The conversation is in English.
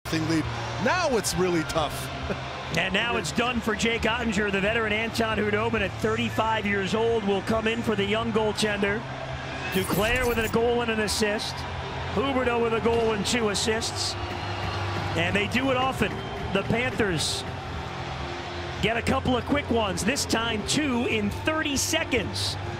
lead. Now it's really tough. And now it's done for Jake Oettinger. The veteran Anton Khudobin at 35 years old will come in for the young goaltender. Duclair with a goal and an assist. Huberdeau with a goal and 2 assists. And they do it often. The Panthers get a couple of quick ones, this time 2 in 30 seconds.